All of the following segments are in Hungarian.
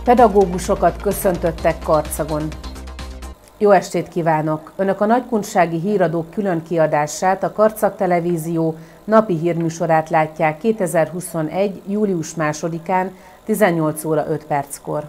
Pedagógusokat köszöntöttek Karcagon. Jó estét kívánok! Önök a Nagykunsági Híradók külön kiadását, a Karcag Televízió napi hírműsorát látják 2021. július 2-án 18 óra 5 perckor.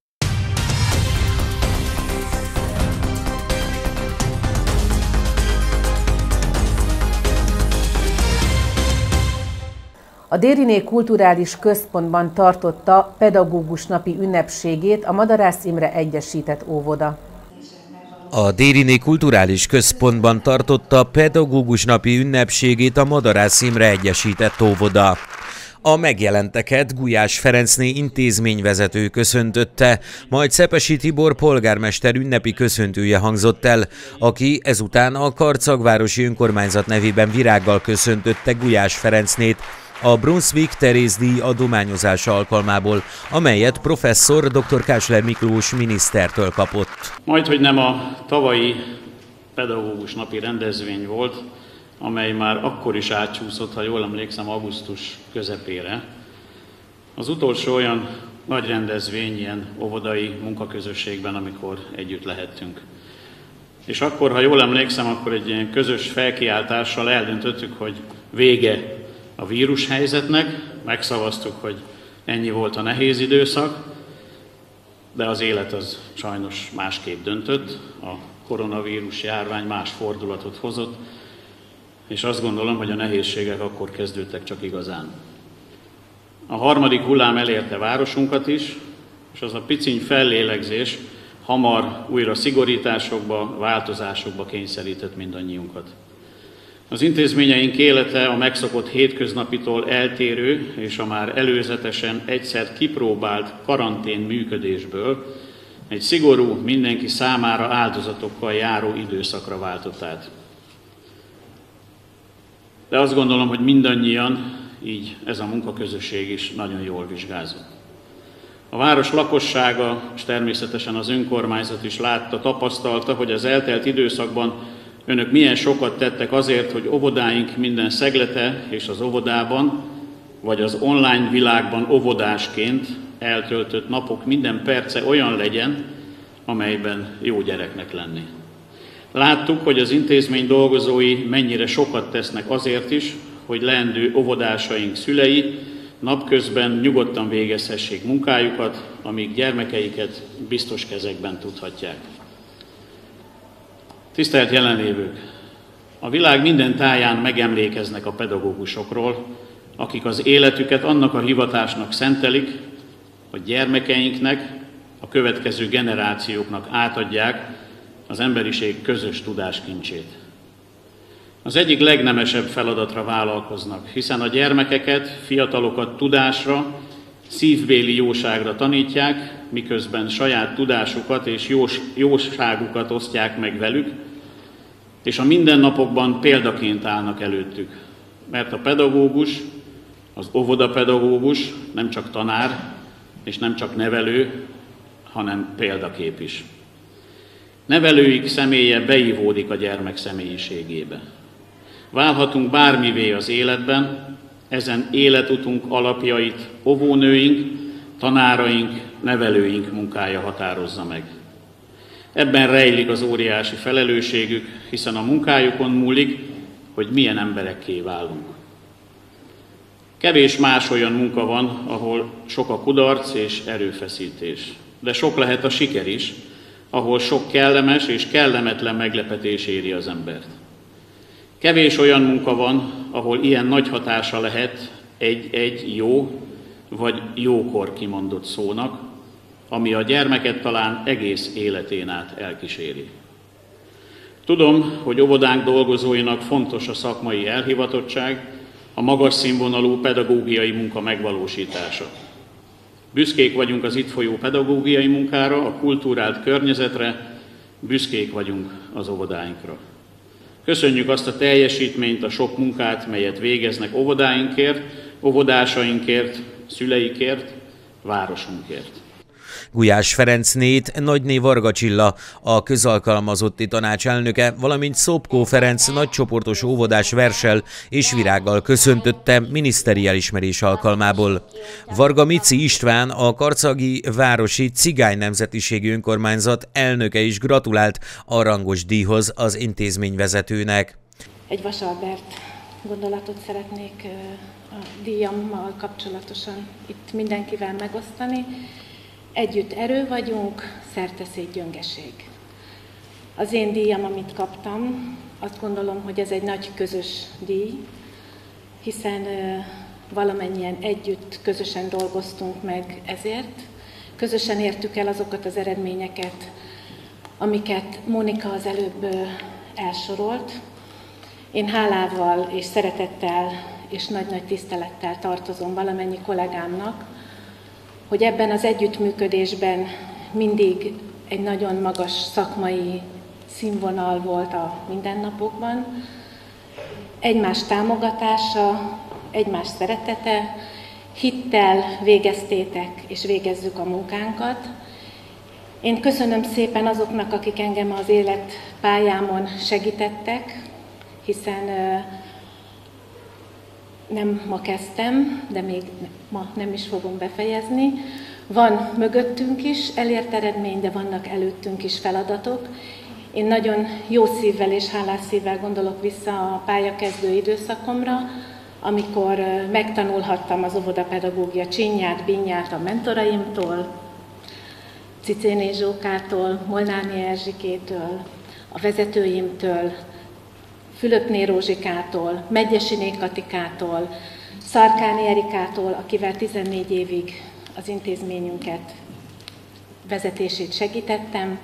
A Dériné Kulturális Központban tartotta pedagógus napi ünnepségét a Madarász Imre Egyesített Óvoda. A Dériné Kulturális Központban tartotta pedagógus napi ünnepségét a Madarász Imre Egyesített Óvoda. A megjelenteket Gulyás Ferencné intézményvezető köszöntötte, majd Szepesi Tibor polgármester ünnepi köszöntője hangzott el, aki ezután a Karcagvárosi Önkormányzat nevében virággal köszöntötte Gulyás Ferencnét a Brunswick Teréz díj adományozása alkalmából, amelyet professzor dr. Kásler Miklós minisztertől kapott. Majdhogy nem a tavalyi pedagógus napi rendezvény volt, amely már akkor is átcsúszott, ha jól emlékszem, augusztus közepére. Az utolsó olyan nagy rendezvény ilyen óvodai munkaközösségben, amikor együtt lehettünk. És akkor, ha jól emlékszem, akkor egy ilyen közös felkiáltással eldöntöttük, hogy vége a vírushelyzetnek, megszavaztuk, hogy ennyi volt a nehéz időszak, de az élet az sajnos másképp döntött, a koronavírus járvány más fordulatot hozott, és azt gondolom, hogy a nehézségek akkor kezdődtek csak igazán. A harmadik hullám elérte városunkat is, és az a piciny fellélegzés hamar újra szigorításokba, változásokba kényszerített mindannyiunkat. Az intézményeink élete a megszokott hétköznapitól eltérő és a már előzetesen egyszer kipróbált karantén működésből egy szigorú, mindenki számára áldozatokkal járó időszakra váltott át. De azt gondolom, hogy mindannyian, így ez a munkaközösség is nagyon jól vizsgázott. A város lakossága, és természetesen az önkormányzat is látta, tapasztalta, hogy az eltelt időszakban önök milyen sokat tettek azért, hogy óvodáink minden szeglete és az óvodában, vagy az online világban óvodásként eltöltött napok minden perce olyan legyen, amelyben jó gyereknek lenni. Láttuk, hogy az intézmény dolgozói mennyire sokat tesznek azért is, hogy leendő óvodásaink szülei napközben nyugodtan végezhessék munkájukat, amíg gyermekeiket biztos kezekben tudhatják. Tisztelt jelenlévők! A világ minden táján megemlékeznek a pedagógusokról, akik az életüket annak a hivatásnak szentelik, hogy gyermekeinknek, a következő generációknak átadják az emberiség közös tudáskincsét. Az egyik legnemesebb feladatra vállalkoznak, hiszen a gyermekeket, fiatalokat tudásra, szívbéli jóságra tanítják, miközben saját tudásukat és jóságukat osztják meg velük, és a mindennapokban példaként állnak előttük. Mert a pedagógus, az óvodapedagógus nem csak tanár, és nem csak nevelő, hanem példakép is. Nevelőik személye beívódik a gyermek személyiségébe. Válhatunk bármivé az életben, ezen életutunk alapjait óvónőink, tanáraink, nevelőink munkája határozza meg. Ebben rejlik az óriási felelősségük, hiszen a munkájukon múlik, hogy milyen emberekké válunk. Kevés más olyan munka van, ahol sok a kudarc és erőfeszítés, de sok lehet a siker is, ahol sok kellemes és kellemetlen meglepetés éri az embert. Kevés olyan munka van, ahol ilyen nagy hatása lehet egy jó vagy jókor kimondott szónak, ami a gyermeket talán egész életén át elkíséri. Tudom, hogy óvodánk dolgozóinak fontos a szakmai elhivatottság, a magas színvonalú pedagógiai munka megvalósítása. Büszkék vagyunk az itt folyó pedagógiai munkára, a kultúrált környezetre, büszkék vagyunk az óvodáinkra. Köszönjük azt a teljesítményt, a sok munkát, melyet végeznek óvodáinkért, óvodásainkért, szüleikért, városunkért. Gulyás Ferencnét Nagyné Varga Csilla, a közalkalmazotti tanács elnöke, valamint Szopkó Ferenc nagycsoportos óvodás verssel és virággal köszöntötte miniszteri elismerés alkalmából. Varga Mici István, a Karcagi Városi Cigány Nemzetiségű Önkormányzat elnöke is gratulált a rangos díjhoz az intézményvezetőnek. Egy Vasalbert gondolatot szeretnék a díjammal kapcsolatosan itt mindenkivel megosztani. Együtt erő vagyunk, szerteszét gyöngeség. Az én díjam, amit kaptam, azt gondolom, hogy ez egy nagy közös díj, hiszen valamennyien együtt, közösen dolgoztunk meg ezért. Közösen értük el azokat az eredményeket, amiket Mónika az előbb elsorolt. Én hálával és szeretettel és nagy-nagy tisztelettel tartozom valamennyi kollégámnak, hogy ebben az együttműködésben mindig egy nagyon magas szakmai színvonal volt a mindennapokban, egymás támogatása, egymás szeretete, hittel végeztétek és végezzük a munkánkat. Én köszönöm szépen azoknak, akik engem az életpályámon segítettek, hiszen nem ma kezdtem, de még ma nem is fogom befejezni. Van mögöttünk is elért eredmény, de vannak előttünk is feladatok. Én nagyon jó szívvel és hálás szívvel gondolok vissza a pályakezdő időszakomra, amikor megtanulhattam az óvodapedagógia csinyát, bínyát a mentoraimtól, Cicéné Zsókától, Molnárné Erzsikétől, a vezetőimtől, Fülöpné Rózsikától, Medgyesiné Katikától, Szarkáni Erikától, akivel 14 évig az intézményünket vezetését segítettem.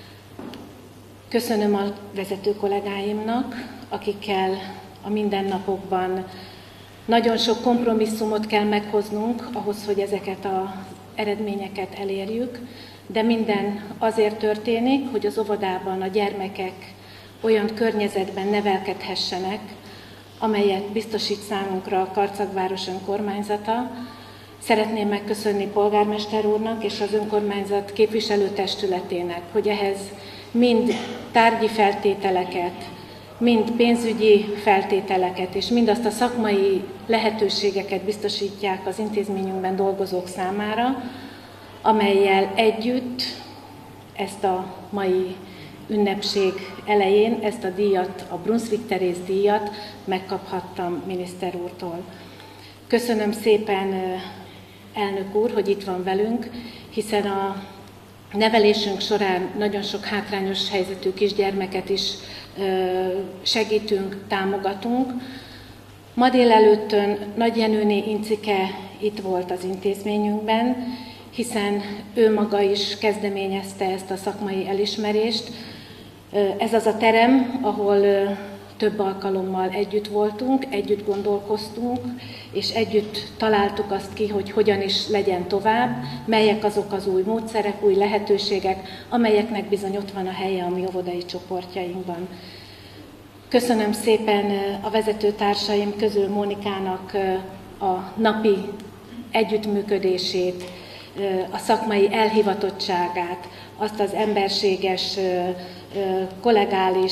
Köszönöm a vezető kollégáimnak, akikkel a mindennapokban nagyon sok kompromisszumot kell meghoznunk ahhoz, hogy ezeket az eredményeket elérjük, de minden azért történik, hogy az óvodában a gyermekek olyan környezetben nevelkedhessenek, amelyet biztosít számunkra a Karcagváros önkormányzata. Szeretném megköszönni polgármester úrnak és az önkormányzat képviselőtestületének, hogy ehhez mind tárgyi feltételeket, mind pénzügyi feltételeket, és mindazt a szakmai lehetőségeket biztosítják az intézményünkben dolgozók számára, amellyel együtt ezt a mai ünnepség elején, ezt a díjat, a Brunswick Teréz díjat megkaphattam miniszter úrtól. Köszönöm szépen, elnök úr, hogy itt van velünk, hiszen a nevelésünk során nagyon sok hátrányos helyzetű kisgyermeket is segítünk, támogatunk. Ma délelőttön Nagy Jenőné Incike itt volt az intézményünkben, hiszen ő maga is kezdeményezte ezt a szakmai elismerést. Ez az a terem, ahol több alkalommal együtt voltunk, együtt gondolkoztunk, és együtt találtuk azt ki, hogy hogyan is legyen tovább, melyek azok az új módszerek, új lehetőségek, amelyeknek bizony ott van a helye a mi óvodai csoportjainkban. Köszönöm szépen a vezetőtársaim közül Mónikának a napi együttműködését, a szakmai elhivatottságát, azt az emberséges, kollegális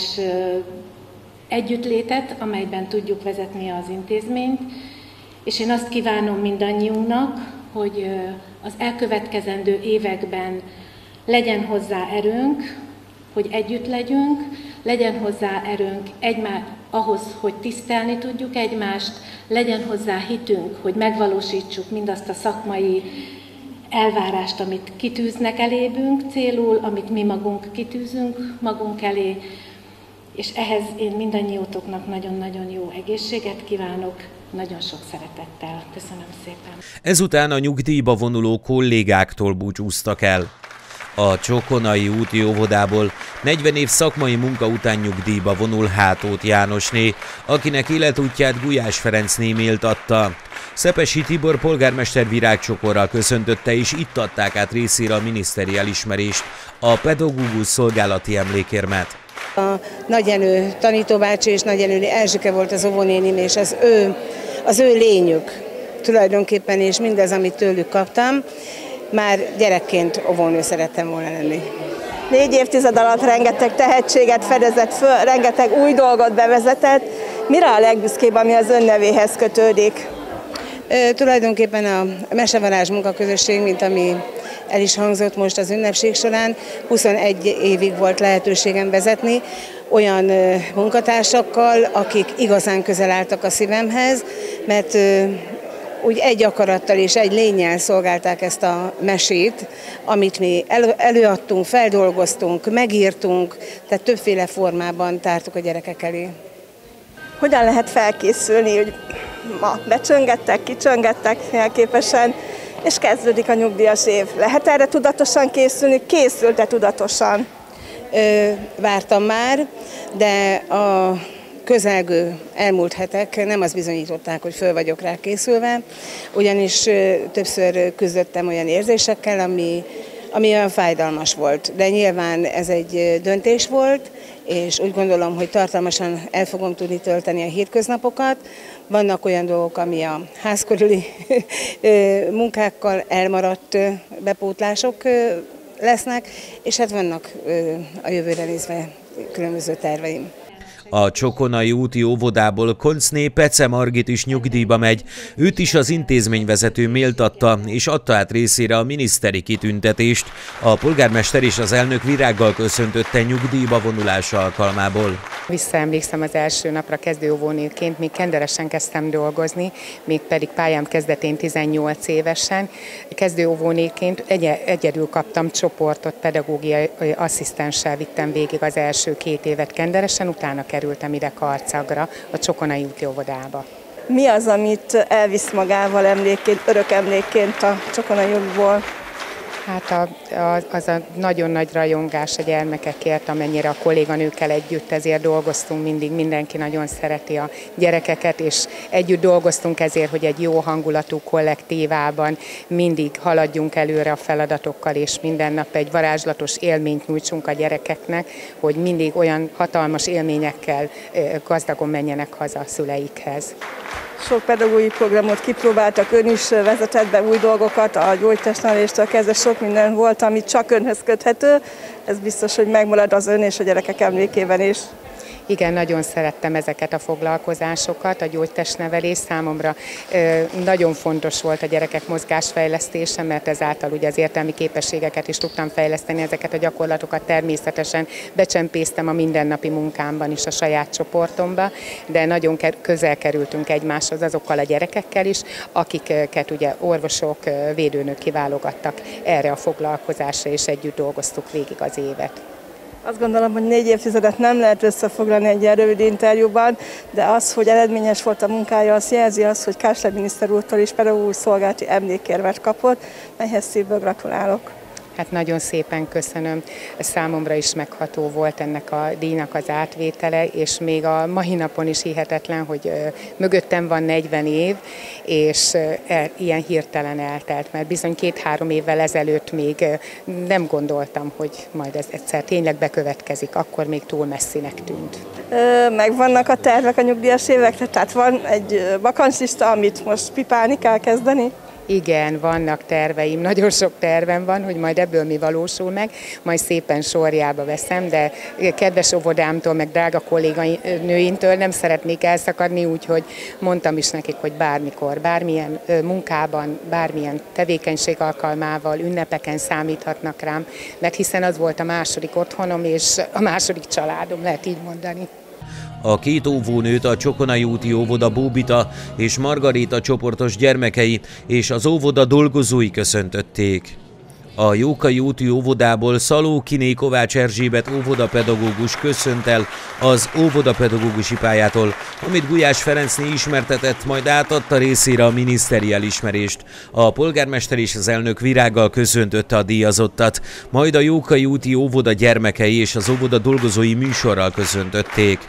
együttlétet, amelyben tudjuk vezetni az intézményt, és én azt kívánom mindannyiunknak, hogy az elkövetkezendő években legyen hozzá erőnk, hogy együtt legyünk, legyen hozzá erőnk ahhoz, hogy tisztelni tudjuk egymást, legyen hozzá hitünk, hogy megvalósítsuk mindazt a szakmai elvárást, amit kitűznek elébünk célul, amit mi magunk kitűzünk magunk elé, és ehhez én mindannyiótoknak nagyon-nagyon jó egészséget kívánok, nagyon sok szeretettel. Köszönöm szépen. Ezután a nyugdíjba vonuló kollégáktól búcsúztak el. A Csokonai úti óvodából 40 év szakmai munka után nyugdíjba vonul Hátóth Jánosné, akinek életútját Gulyás Ferencné méltatta. Szepesi Tibor polgármester virágcsokorral köszöntötte, és itt adták át részére a miniszteri elismerést, a pedagógus szolgálati emlékérmet. A Nagy Jenő tanítóbácsi és Nagy Jenő Erzsike volt az óvónénim, és az ő lényük tulajdonképpen, és mindez, amit tőlük kaptam. már gyerekként óvónő szerettem volna lenni. 4 évtized alatt rengeteg tehetséget fedezett föl, rengeteg új dolgot bevezetett. Mire a legbüszkébb, ami az ön nevéhez kötődik? Tulajdonképpen a Mesevarázs munkaközösség, mint ami el is hangzott most az ünnepség során, 21 évig volt lehetőségem vezetni, olyan munkatársakkal, akik igazán közel álltak a szívemhez, mert úgy egy akarattal és egy lénnyel szolgálták ezt a mesét, amit mi előadtunk, feldolgoztunk, megírtunk, tehát többféle formában tártuk a gyerekek elé. Hogyan lehet felkészülni, hogy ma becsöngettek, kicsöngettek jelképesen, és kezdődik a nyugdíjas év. Lehet erre tudatosan készülni? Készült-e tudatosan? Vártam már, de a közelgő elmúlt hetek nem azt bizonyították, hogy föl vagyok rá készülve, ugyanis többször küzdöttem olyan érzésekkel, ami olyan fájdalmas volt. De nyilván ez egy döntés volt, és úgy gondolom, hogy tartalmasan el fogom tudni tölteni a hétköznapokat. Vannak olyan dolgok, ami a ház körüli munkákkal elmaradt bepótlások lesznek, és hát vannak a jövőre nézve különböző terveim. A Csokonai úti óvodából Koncné Pece Margit is nyugdíjba megy. Őt is az intézményvezető méltatta, és adta át részére a miniszteri kitüntetést. A polgármester és az elnök virággal köszöntötte nyugdíjba vonulása alkalmából. Visszaemlékszem az első napra kezdőóvónőként, még kenderesen kezdtem dolgozni, mégpedig pályám kezdetén 18 évesen. Kezdőóvónőként egyedül kaptam csoportot, pedagógiai asszisztenssel vittem végig az első 2 évet kenderesen, utána kerültem ide Karcagra, a Csokonai úti óvodába. Mi az, amit elvisz magával emlékként, örök emlékként a Csokonai útból? Hát az a nagyon nagy rajongás a gyermekekért, amennyire a kolléganőkkel együtt ezért dolgoztunk mindig, mindenki nagyon szereti a gyerekeket, és együtt dolgoztunk ezért, hogy egy jó hangulatú kollektívában mindig haladjunk előre a feladatokkal, és minden nap egy varázslatos élményt nyújtsunk a gyerekeknek, hogy mindig olyan hatalmas élményekkel gazdagon menjenek haza a szüleikhez. Sok pedagógiai programot kipróbáltak, ön is vezetett be új dolgokat, a gyógytestneveléstől kezdve sok minden volt, ami csak önhöz köthető. Ez biztos, hogy megmarad az ön és a gyerekek emlékében is. Igen, nagyon szerettem ezeket a foglalkozásokat, a gyógytestnevelés számomra nagyon fontos volt a gyerekek mozgásfejlesztése, mert ezáltal ugye az értelmi képességeket is tudtam fejleszteni, ezeket a gyakorlatokat természetesen becsempésztem a mindennapi munkámban is a saját csoportomba, de nagyon közel kerültünk egymáshoz azokkal a gyerekekkel is, akiket ugye orvosok, védőnök kiválogattak erre a foglalkozásra, és együtt dolgoztuk végig az évet. Azt gondolom, hogy 4 évtizedet nem lehet összefoglalni egy ilyen rövid interjúban, de az, hogy eredményes volt a munkája, azt jelzi azt, hogy Kásler miniszter úrtól is pedagógus szolgálati emlékérmet kapott, melyhez szívből gratulálok. Hát nagyon szépen köszönöm, számomra is megható volt ennek a díjnak az átvétele, és még a mai napon is hihetetlen, hogy mögöttem van 40 év, és ilyen hirtelen eltelt, mert bizony 2-3 évvel ezelőtt még nem gondoltam, hogy majd ez egyszer tényleg bekövetkezik, akkor még túl messzinek tűnt. Megvannak a tervek a nyugdíjas évekre, tehát van egy bakancslista, amit most pipálni kell kezdeni? Igen, vannak terveim, nagyon sok tervem van, hogy majd ebből mi valósul meg, majd szépen sorjába veszem, de kedves óvodámtól, meg drága kolléganőimtől nem szeretnék elszakadni, úgyhogy mondtam is nekik, hogy bármikor, bármilyen munkában, bármilyen tevékenység alkalmával, ünnepeken számíthatnak rám, mert hiszen az volt a második otthonom és a második családom, lehet így mondani. A 2 óvónőt a Csokonai úti óvoda Bóbita és Margarita csoportos gyermekei és az óvoda dolgozói köszöntötték. A Jókai úti óvodából Szalókiné Kovács Erzsébet óvodapedagógus köszönt el az óvodapedagógusi pályától, amit Gulyás Ferencné ismertetett, majd átadta részére a miniszteri elismerést. A polgármester és az elnök virággal köszöntötte a díjazottat, majd a Jókai úti óvoda gyermekei és az óvoda dolgozói műsorral köszöntötték.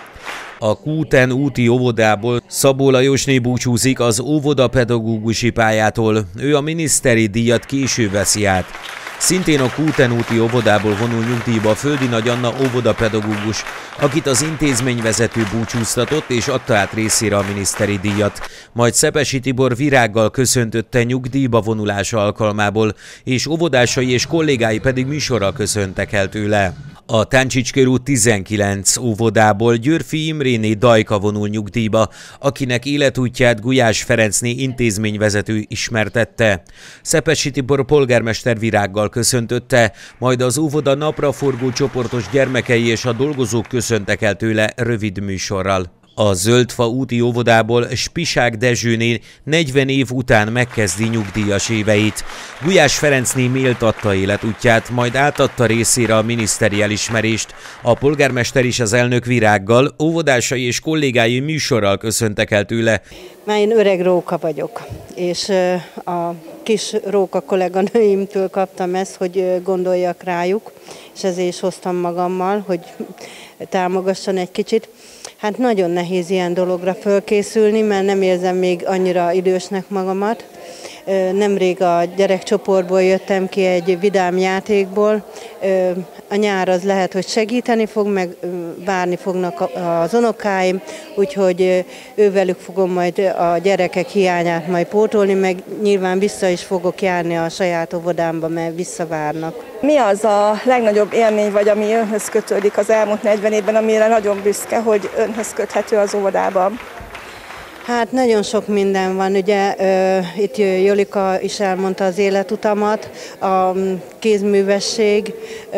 A Kúten úti óvodából Szabó Lajosné búcsúzik az óvodapedagógusi pályától, ő a miniszteri díjat később veszi át. Szintén a Kúten úti óvodából vonul nyugdíjba Földi Nagy Anna óvodapedagógus, akit az intézményvezető búcsúztatott és adta át részére a miniszteri díjat. Majd Szepesi Tibor virággal köszöntötte nyugdíjba vonulása alkalmából, és óvodásai és kollégái pedig műsorral köszöntek el tőle. A Táncsics körút 19 óvodából Györfi Imréné Dajka vonul nyugdíjba, akinek életútját Gulyás Ferencné intézményvezető ismertette. Szepesi Tibor polgármester virággal köszöntötte, majd az óvoda napraforgó csoportos gyermekei és a dolgozók köszöntek el tőle rövid műsorral. A Zöldfa úti óvodából Spisák Dezsőné 40 év után megkezdi nyugdíjas éveit. Gulyás Ferencné méltatta életútját, majd átadta részére a miniszteri elismerést. A polgármester is az elnök virággal, óvodásai és kollégái műsorral köszöntek el tőle. Már én öreg róka vagyok, és a kis róka kolléganőimtől kaptam ezt, hogy gondoljak rájuk, és ezért is hoztam magammal, hogy támogasson egy kicsit. Hát nagyon nehéz ilyen dologra fölkészülni, mert nem érzem még annyira idősnek magamat. Nemrég a gyerekcsoportból jöttem ki egy vidám játékból. A nyár az lehet, hogy segíteni fog, meg várni fognak az unokáim, úgyhogy ővelük fogom majd a gyerekek hiányát majd pótolni, meg nyilván vissza is fogok járni a saját óvodámba, mert visszavárnak. Mi az a legnagyobb élmény, vagy ami önhöz kötődik az elmúlt 40 évben, amire nagyon büszke, hogy önhöz köthető az óvodában? Hát nagyon sok minden van, ugye itt Jolika is elmondta az életutamat, a kézművesség,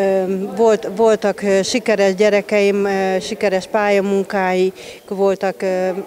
voltak sikeres gyerekeim, sikeres pályamunkái, voltak,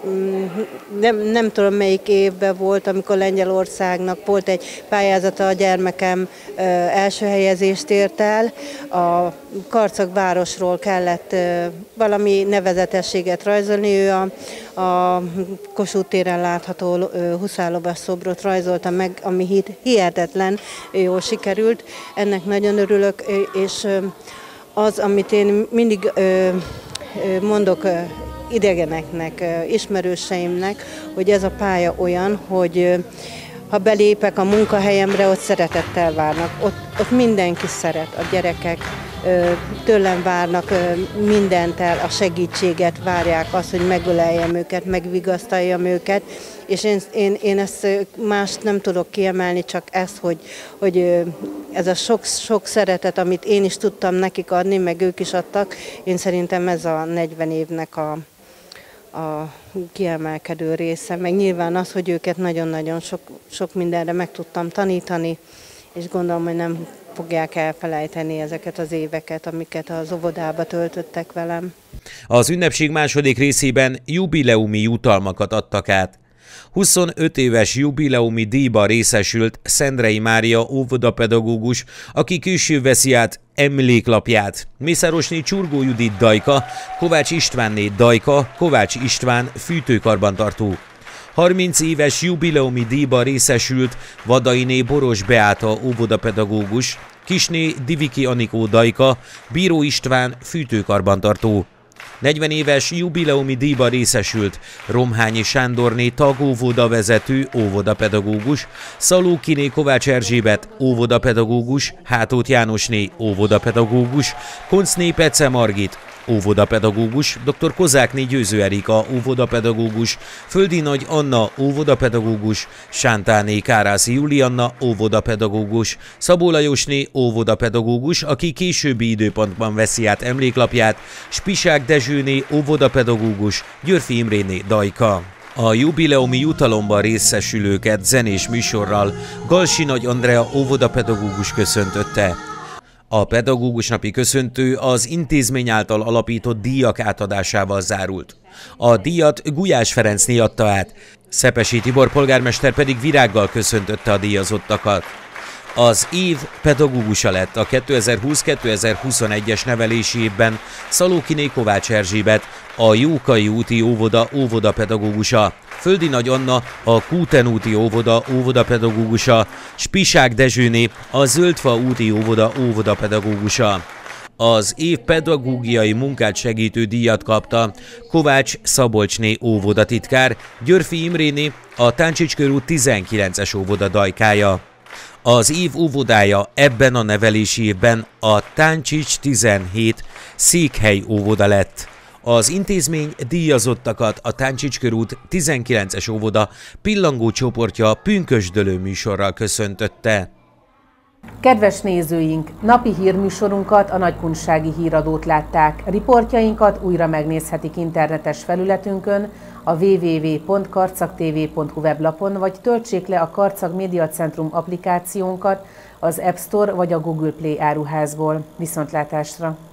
nem tudom melyik évben volt, amikor Lengyelországnak volt egy pályázata, a gyermekem első helyezést ért el, a Karcag-városról kellett valami nevezetességet rajzolni, ő a Kossuth téren látható huszárlovas szobrot rajzolta meg, ami hihetetlen jól sikerült. Ennek nagyon örülök, és az, amit én mindig mondok idegeneknek, ismerőseimnek, hogy ez a pálya olyan, hogy ha belépek a munkahelyemre, ott szeretettel várnak, ott mindenki szeret, a gyerekek tőlem várnak mindent el, a segítséget várják, azt, hogy megöleljem őket, megvigasztaljam őket, és én ezt mást nem tudok kiemelni, csak ezt, hogy ez a sok szeretet, amit én is tudtam nekik adni, meg ők is adtak, én szerintem ez a 40 évnek a kiemelkedő része, meg nyilván az, hogy őket nagyon-nagyon sok mindenre meg tudtam tanítani, és gondolom, hogy nem fogják elfelejteni ezeket az éveket, amiket az óvodába töltöttek velem. Az ünnepség második részében jubileumi jutalmakat adtak át. 25 éves jubileumi díjba részesült Szendrei Mária óvodapedagógus, aki később veszi át emléklapját. Mészárosné Csurgó Judit Dajka, Kovács Istvánné Dajka, Kovács István fűtőkarbantartó. 30 éves jubileumi díjba részesült Vadainé Boros Beáta óvodapedagógus, kisné Diviki Anikó Dajka, Bíró István fűtőkarbantartó. 40 éves jubileumi díjba részesült Romhányi Sándorné tagóvodavezető óvodapedagógus, Szalókiné Kovács Erzsébet óvodapedagógus, Hátóth Jánosné óvodapedagógus, Koncné Pece Margit óvodapedagógus, dr. Kozákné Győző Erika óvodapedagógus, Földi Nagy Anna óvodapedagógus, Sántáné Kárászi Julianna óvodapedagógus, Szabó Lajosné óvodapedagógus, aki későbbi időpontban veszi át emléklapját, Spisák Dezsőné óvodapedagógus, Györfi Imréné Dajka. A jubileumi jutalomban részesülőket zenés műsorral Galsi Nagy Andrea óvodapedagógus köszöntötte. A pedagógus napi köszöntő az intézmény által alapított díjak átadásával zárult. A díjat Gulyás Ferencné adta át, Szepesi Tibor polgármester pedig virággal köszöntötte a díjazottakat. Az év pedagógusa lett a 2020-2021-es nevelési évben Szalókiné Kovács Erzsébet, a Jókai úti óvoda óvodapedagógusa, Földi Nagy Anna, a Kúten úti óvoda óvodapedagógusa, Spisák Dezsőné, a Zöldfa úti óvoda óvodapedagógusa. Az év pedagógiai munkát segítő díjat kapta Kovács Szabolcsné óvodatitkár, Györfi Imréné, a Táncsics körút 19-es óvoda dajkája. Az év óvodája ebben a nevelési évben a Táncsics 17 székhely óvoda lett. Az intézmény díjazottakat a Táncsics körút 19-es óvoda pillangó csoportja pünkösdölő műsorral köszöntötte. Kedves nézőink, napi hírműsorunkat, a Nagykunsági Híradót látták. Riportjainkat újra megnézhetik internetes felületünkön, a www.karcagtv.hu weblapon, vagy töltsék le a Karcag Média Centrum applikációnkat az App Store vagy a Google Play áruházból. Viszontlátásra!